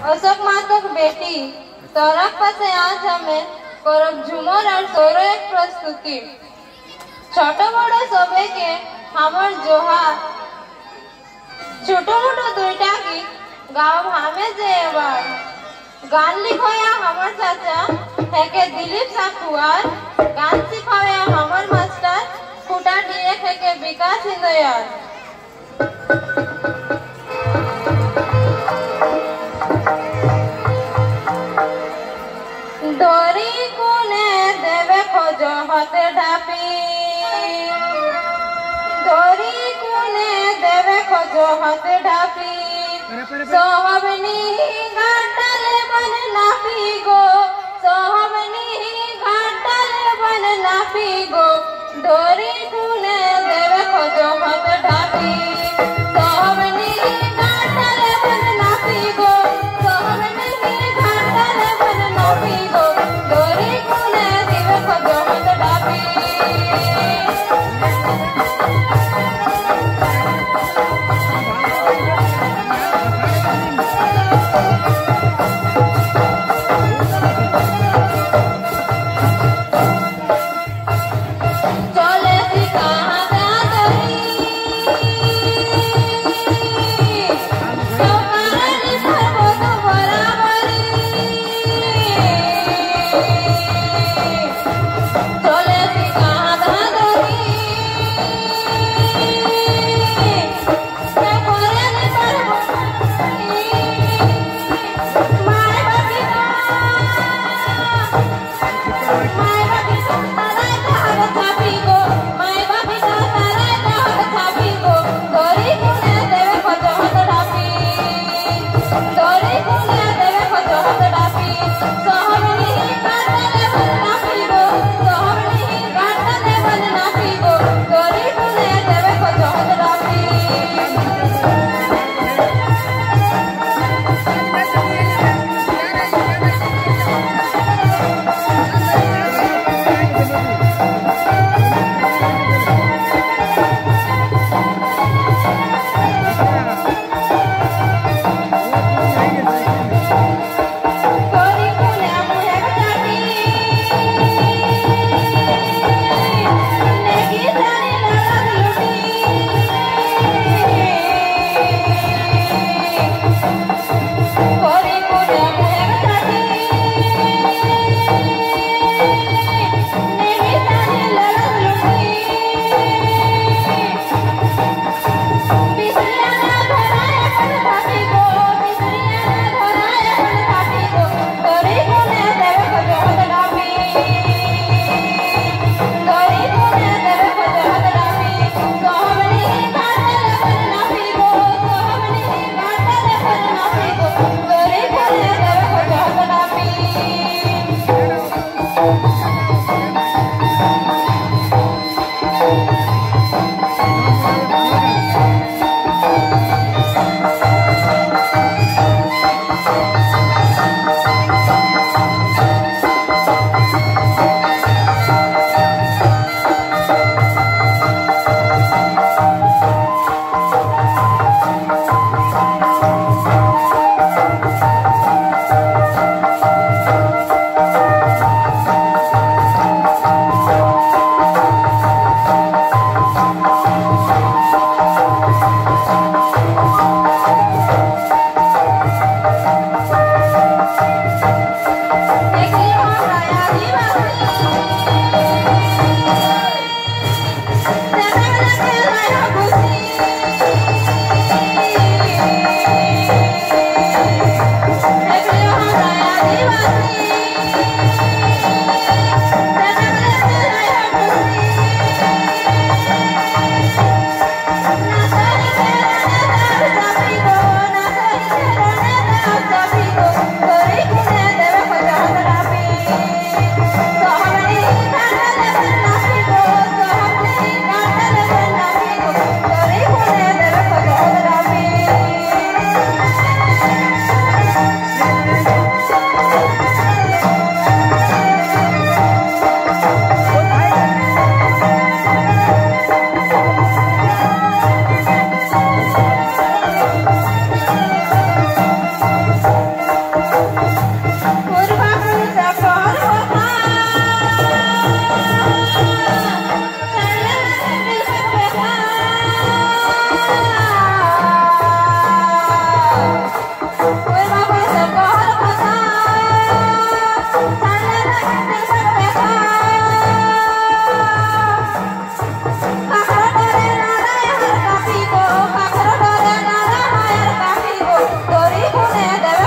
अशोक मातक बेटी सौरभ पासे आज हमें करब झुमर और सोरो एक प्रस्तुति छोट बड़ सबे के हमर जोहार छोटो मोटो दुईटा गीत गाँव हमें जे एबार गान लिखोया हमर चाचा है के दिलीप साकुआर गान सिखाया हमर मास्टर खुटा डीएक है के विकास इंदयाल। धोरी कुने देवे खोजो हाथे ढापी धोरी कुने देवे खोजो हाथे ढापी सोहबनी घाटले बन नापी गो सोहबनी घाटले बन नापी गो धोरी कुने देवे खोजो हाथे ढापी सोहबनी घाटले बन नापी गो सोहबनी घाटले बन नापी गो धोरी कुने देवे खोजो हाथे ढापी।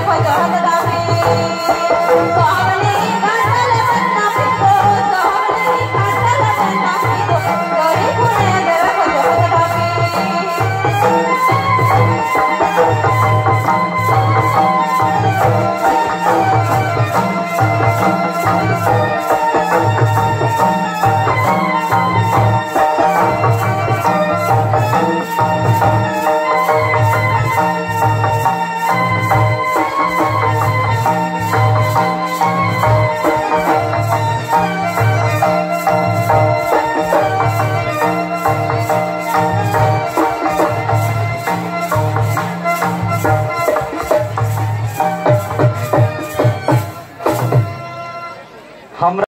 चढ़त डामे, कहले